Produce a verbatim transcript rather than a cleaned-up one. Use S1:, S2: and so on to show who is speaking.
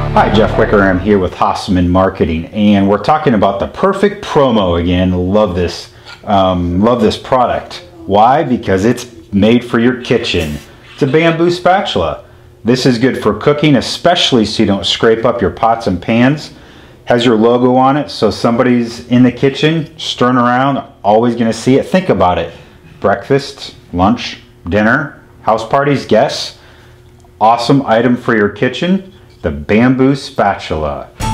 S1: Hi, Jeff Wicker. I'm here with Hasseman Marketing, and we're talking about the perfect promo again. Love this, um, love this product. Why? Because it's made for your kitchen. It's a bamboo spatula. This is good for cooking, especially so you don't scrape up your pots and pans. Has your logo on it, so somebody's in the kitchen, stirring around, always going to see it. Think about it. Breakfast, lunch, dinner, house parties, guests. Awesome item for your kitchen. The bamboo spatula.